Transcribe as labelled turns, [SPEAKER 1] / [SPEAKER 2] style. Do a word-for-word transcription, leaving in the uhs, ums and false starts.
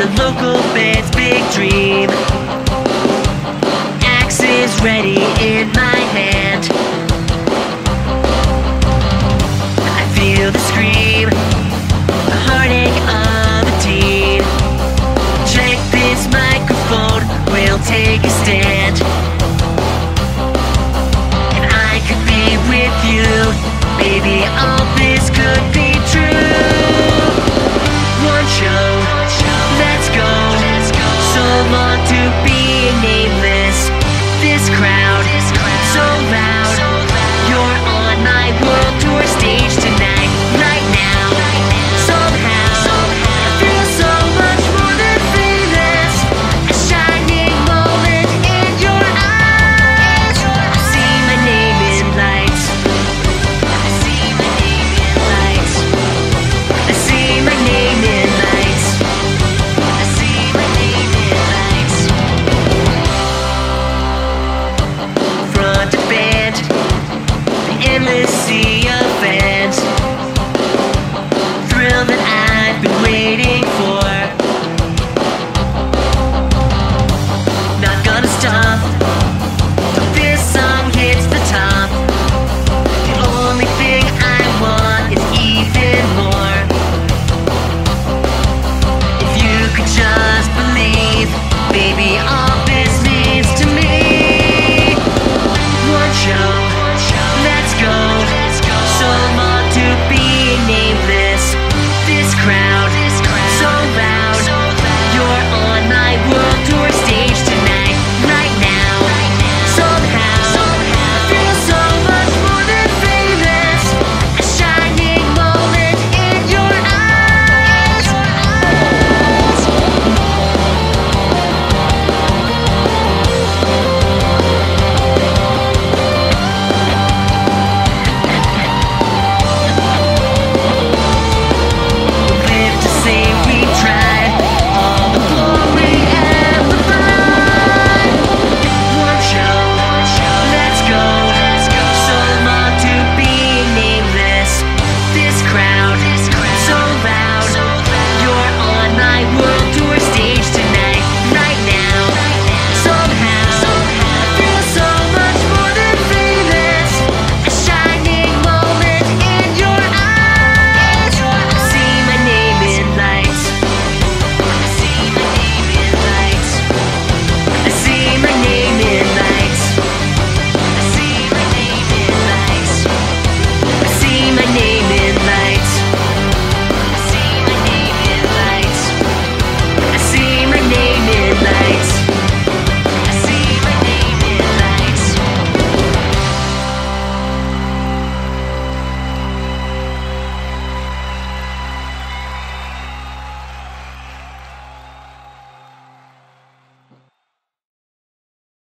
[SPEAKER 1] local band's big dream. Axe is ready in my hand. I feel the scream, the heartache of a teen. Check this microphone, we'll take a stand. If I could be with you, maybe all this could be true. One show, let's go. So long to be